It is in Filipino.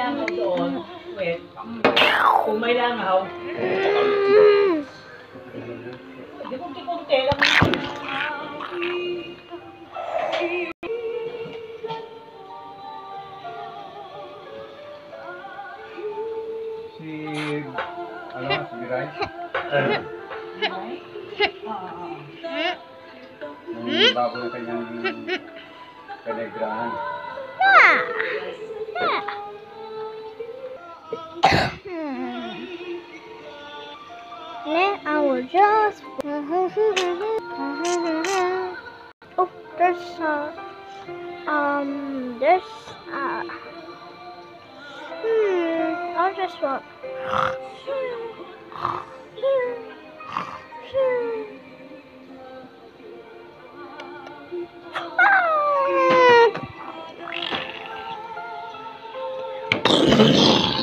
langaw doon, wet. Kung may langaw, di kunti-kunti lang. Si Biray? Yung bago na kanyang penegrahan. Then I will just oh, there's I'll just walk. Ah!